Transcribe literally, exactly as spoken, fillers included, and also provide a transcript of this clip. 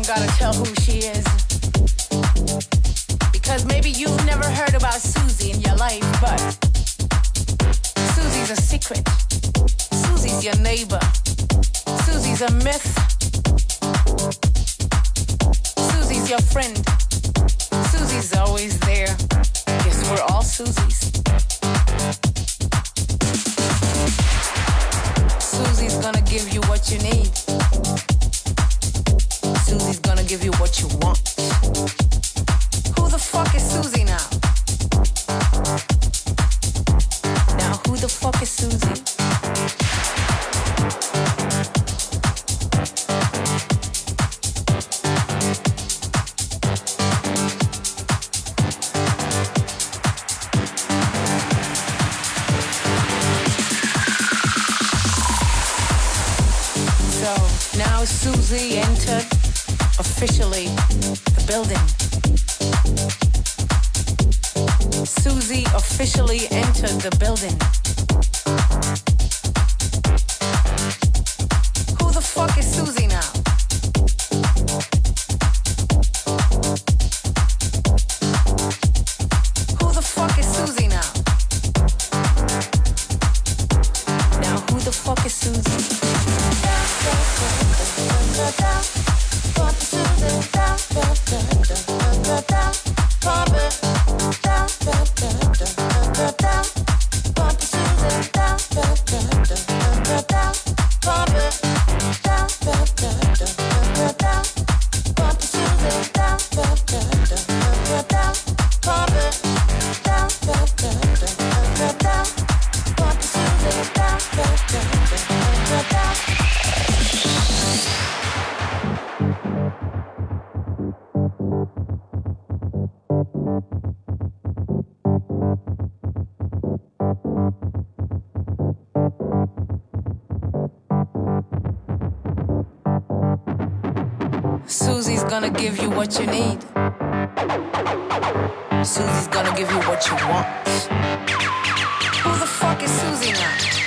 don't gotta tell who she is. Because maybe you've never heard about Susie in your life, but Susie's a secret. Susie's your neighbor. Susie's a myth. Susie's your friend. Susie's always there. Guess we're all Susies. Susie's gonna give you what you need. Susie's gonna give you what you want. Who the fuck is Susie now? Now who the fuck is Susie? Now Susie entered officially the building. Susie officially entered the building. Who the fuck is Susie now? Who the fuck is Susie now? Now who the fuck is Susie? Susie's gonna give you what you need. Susie's gonna give you what you want. Who the fuck is Susie now?